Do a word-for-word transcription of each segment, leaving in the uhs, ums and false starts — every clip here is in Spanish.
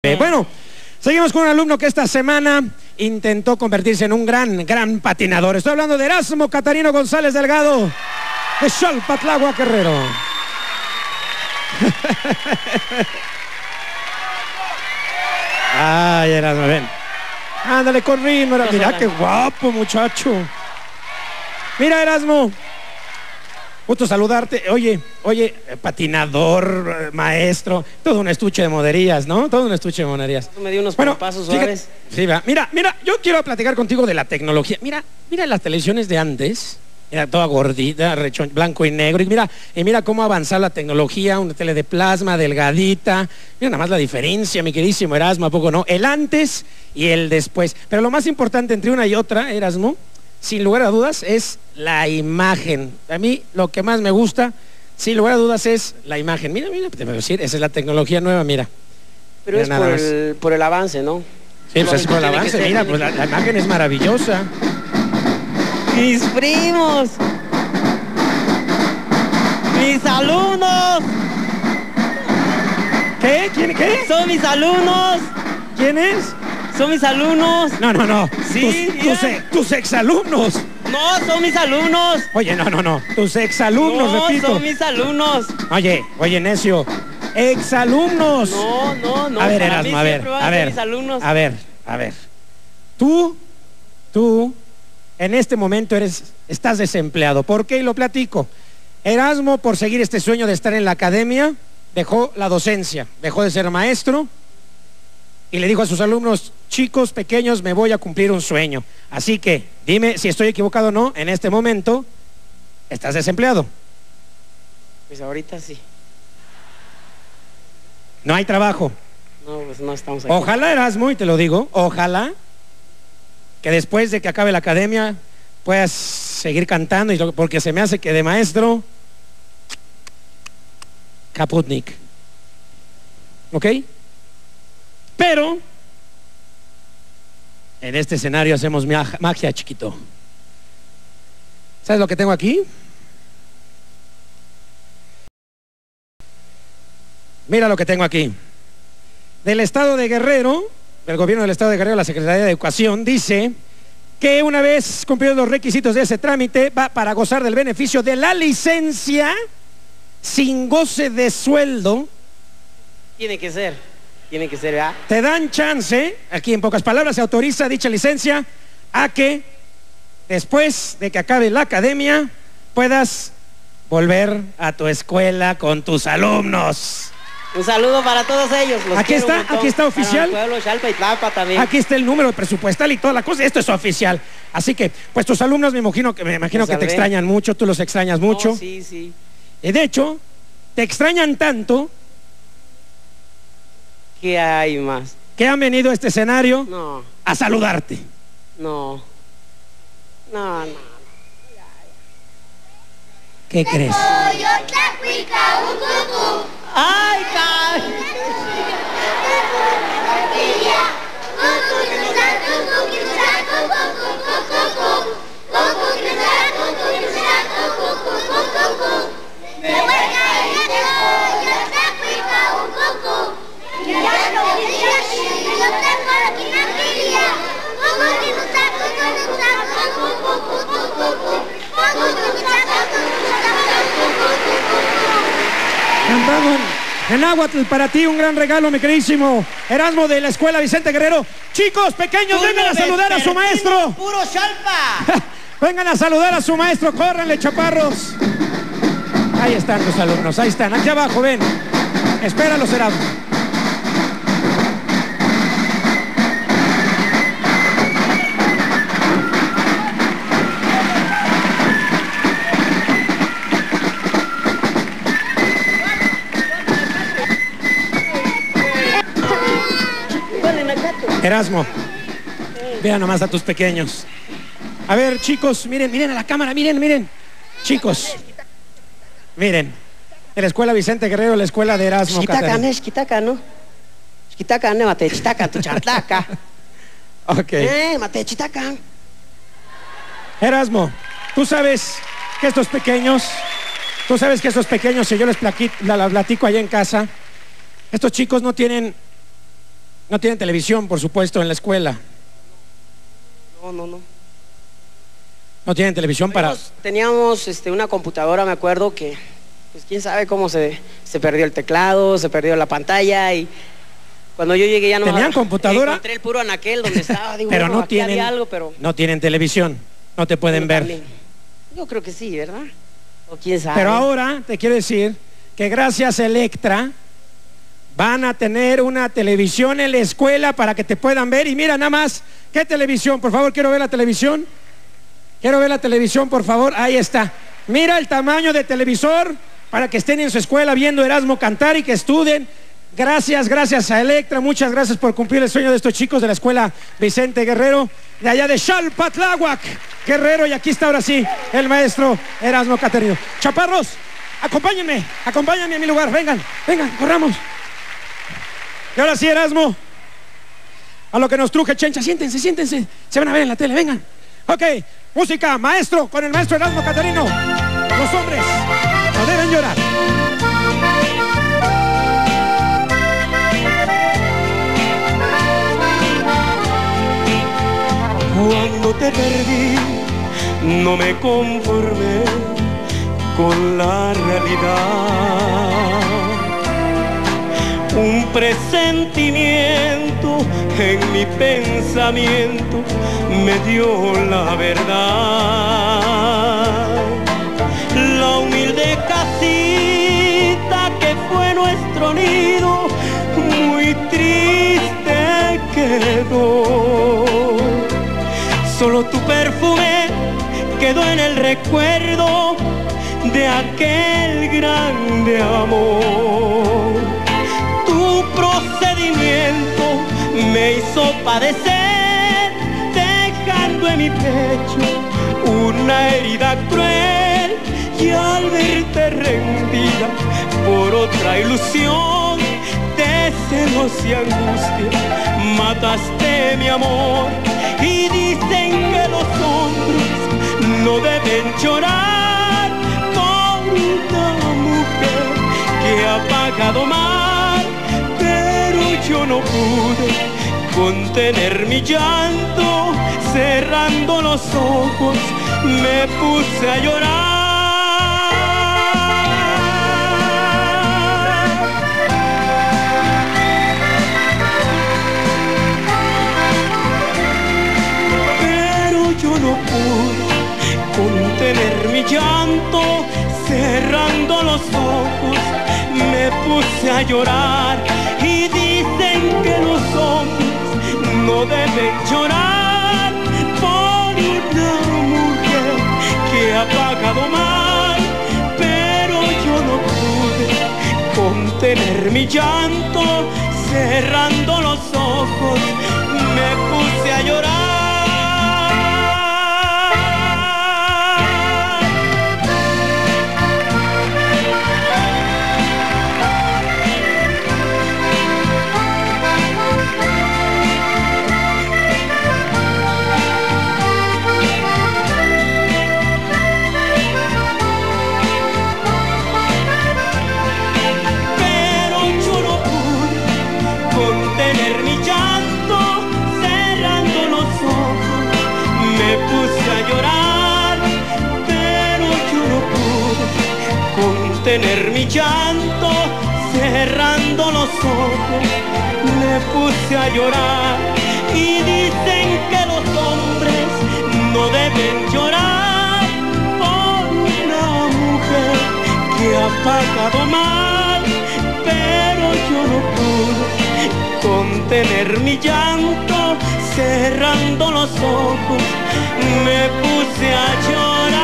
Eh, bueno, seguimos con un alumno que esta semana intentó convertirse en un gran, gran patinador. Estoy hablando de Erasmo Catarino González Delgado, de Xalpatlagua, Guerrero. Ay, Erasmo, ven. Ándale con ritmo. Mira qué guapo, muchacho. Mira, Erasmo. Gusto saludarte. Oye, oye, patinador, maestro, todo un estuche de monerías, ¿no? Todo un estuche de monerías. Me dio unos bueno, pasos suaves. Sí, va. Mira, mira, yo quiero platicar contigo de la tecnología. Mira, mira las televisiones de antes. Era toda gordita, rechón, blanco y negro. Y mira, y mira cómo ha avanzado la tecnología, una tele de plasma, delgadita. Mira nada más la diferencia, mi queridísimo Erasmo, ¿a poco no? El antes y el después. Pero lo más importante entre una y otra, Erasmo, sin lugar a dudas, es la imagen. A mí lo que más me gusta, sin lugar a dudas, es la imagen. Mira, mira, te voy a decir, esa es la tecnología nueva, mira. Pero mira, es por el, por el avance, ¿no? Sí, pues es por el avance, mira, pues la, la imagen es maravillosa. ¡Mis primos! ¡Mis alumnos! ¿Qué? ¿Quién? ¿Qué? ¡Son mis alumnos! ¿Quién es? ¡Son mis alumnos! No, no, no. Sí, tus, tus, ex, tus exalumnos. No, son mis alumnos. Oye, no, no, no. Tus exalumnos, no, repito. No, son mis alumnos. Oye, oye, necio. Exalumnos. No, no, no. A ver, Erasmo, a ver, a ver. Mis alumnos. A ver, a ver. Tú, tú, en este momento eres, estás desempleado. ¿Por qué? Y lo platico. Erasmo, por seguir este sueño de estar en la academia, dejó la docencia, dejó de ser maestro y le dijo a sus alumnos: chicos pequeños, me voy a cumplir un sueño. Así que, dime si estoy equivocado o no, en este momento, ¿estás desempleado? Pues ahorita sí. No hay trabajo. No, pues no estamos aquí. Ojalá, Erasmo, y te lo digo, ojalá que después de que acabe la academia puedas seguir cantando, y lo, porque se me hace que de maestro, Kaputnik. ¿Ok? Pero en este escenario hacemos magia, chiquito. ¿Sabes lo que tengo aquí? Mira lo que tengo aquí. Del estado de Guerrero, del gobierno del estado de Guerrero, la Secretaría de Educación dice que una vez cumplidos los requisitos de ese trámite, va para gozar del beneficio de la licencia sin goce de sueldo. Tiene que ser, tiene que ser, ¿verdad? Te dan chance, aquí en pocas palabras, se autoriza dicha licencia a que después de que acabe la academia puedas volver a tu escuela con tus alumnos. Un saludo para todos ellos. Los aquí está, aquí está oficial. Para el pueblo, Xalpa y Tlapa también. Aquí está el número presupuestal y toda la cosa. Esto es oficial. Así que, pues tus alumnos me imagino que me imagino que te extrañan mucho, tú los extrañas mucho. Oh, sí, sí. Y de hecho, te extrañan tanto. ¿Qué hay más? Que han venido a este escenario no. a saludarte. No. No, no. ¿Qué crees? ¡Ay, caray! Cantado en náhuatl para ti, un gran regalo, mi queridísimo Erasmo de la Escuela Vicente Guerrero. Chicos pequeños, vengan a saludar a su maestro. ¡Puro Xalpa! Vengan a saludar a su maestro, córrenle, chaparros. Ahí están tus alumnos, ahí están, aquí abajo, ven. Espéralos, Erasmo. Erasmo, vean nomás a tus pequeños. A ver, chicos, miren, miren a la cámara, miren, miren. Chicos, miren. En la Escuela Vicente Guerrero, la escuela de Erasmo Catarino. ¿no? ¿no? mate chitaca, tu chartaca. Ok. Eh, mate chitaca. Erasmo, tú sabes que estos pequeños, tú sabes que estos pequeños, si yo les platico, la, la platico allá en casa, estos chicos no tienen No tienen televisión, por supuesto, en la escuela. No, no, no. No tienen televisión para... Teníamos, teníamos este, una computadora, me acuerdo que, pues quién sabe cómo se, se perdió el teclado, se perdió la pantalla y cuando yo llegué ya no... ¿Tenían computadora? Encontré el puro anaquel donde estaba, digo, pero bueno, no aquí tienen, había algo, pero... no tienen televisión, no te pueden ver. También. Yo creo que sí, ¿verdad? O quién sabe. Pero ahora te quiero decir que gracias a Electra van a tener una televisión en la escuela para que te puedan ver. Y mira nada más, ¿qué televisión? Por favor, quiero ver la televisión. Quiero ver la televisión, por favor. Ahí está. Mira el tamaño de televisor para que estén en su escuela viendo Erasmo cantar y que estudien. Gracias, gracias a Electra. Muchas gracias por cumplir el sueño de estos chicos de la escuela Vicente Guerrero, de allá de Xalpatláhuac, Guerrero. Y aquí está ahora sí el maestro Erasmo Catarino. Chaparros, acompáñenme, acompáñenme a mi lugar. Vengan, vengan, corramos. Y ahora sí, Erasmo, a lo que nos truje, Chencha. Siéntense, siéntense. Se van a ver en la tele, vengan. Ok, música, maestro, con el maestro Erasmo Catarino. Los hombres no deben llorar. Cuando te perdí, no me conformé con la realidad. Un presentimiento en mi pensamiento me dio la verdad. La humilde casita que fue nuestro nido, muy triste quedó. Solo tu perfume quedó en el recuerdo de aquel grande amor. Tu procedimiento me hizo padecer, dejando en mi pecho una herida cruel. Y al verte rendida por otra ilusión de celos y angustia, mataste mi amor. Y dicen que los hombres no deben llorar por una mujer que ha pagado mal, pero yo no pude contener mi llanto. Cerrando los ojos me puse a llorar. Yo no pude contener mi llanto, cerrando los ojos me puse a llorar. Y dicen que los hombres no deben llorar por una mujer que ha pagado mal, pero yo no pude contener mi llanto, cerrando los ojos me puse a llorar. Tener mi llanto, cerrando los ojos me puse a llorar. Y dicen que los hombres no deben llorar por una mujer que ha pagado mal, pero yo no pude contener mi llanto, cerrando los ojos me puse a llorar.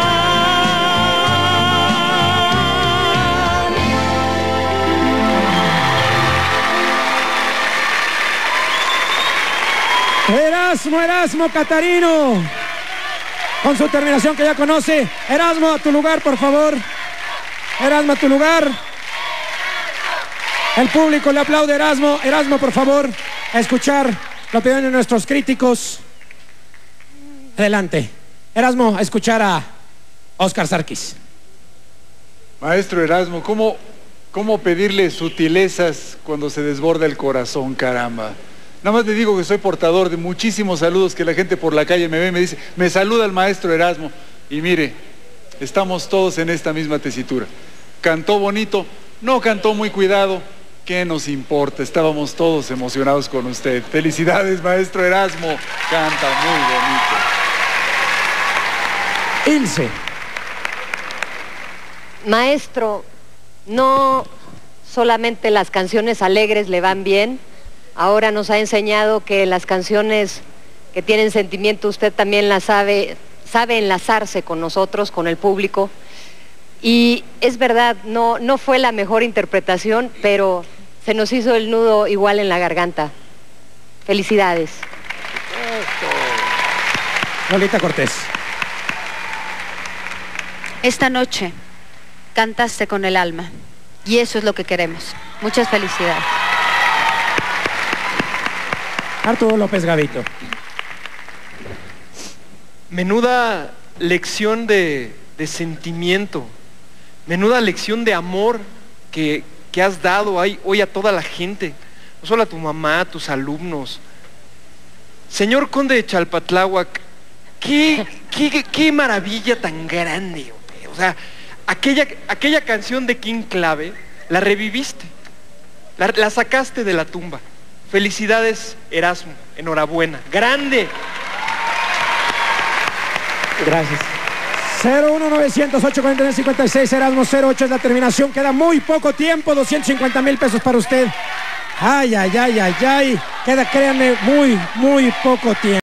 Erasmo, Erasmo Catarino, con su terminación que ya conoce. Erasmo, a tu lugar, por favor. Erasmo, a tu lugar. El público le aplaude a Erasmo. Erasmo, por favor, a escuchar la opinión de nuestros críticos. Adelante. Erasmo, a escuchar a Óscar Sarkis. Maestro Erasmo, ¿cómo, ¿Cómo pedirle sutilezas cuando se desborda el corazón, caramba? Nada más le digo que soy portador de muchísimos saludos, que la gente por la calle me ve y me dice, me saluda el maestro Erasmo. Y mire, estamos todos en esta misma tesitura. Cantó bonito, no cantó muy cuidado, ¿qué nos importa? Estábamos todos emocionados con usted. Felicidades, maestro Erasmo, canta muy bonito. Ilse. Maestro, no solamente las canciones alegres le van bien, ahora nos ha enseñado que las canciones que tienen sentimiento usted también las sabe, sabe enlazarse con nosotros, con el público. Y es verdad, no, no fue la mejor interpretación, pero se nos hizo el nudo igual en la garganta. Felicidades. Lolita Cortés. Esta noche cantaste con el alma y eso es lo que queremos. Muchas felicidades. Arturo López Gavito. Menuda lección de, de sentimiento, menuda lección de amor que, que has dado hoy, hoy a toda la gente, no solo a tu mamá, a tus alumnos. Señor Conde de Chalpatláhuac, qué, qué, qué maravilla tan grande, hombre. O sea, aquella, aquella canción de King Clave, la reviviste, la, la sacaste de la tumba. Felicidades, Erasmo, enhorabuena, grande. Gracias. cero uno novecientos ocho cuarenta y nueve cincuenta y seis, Erasmo cero ocho es la terminación, queda muy poco tiempo, doscientos cincuenta mil pesos para usted. Ay, ay, ay, ay, ay, queda, créanme, muy, muy poco tiempo.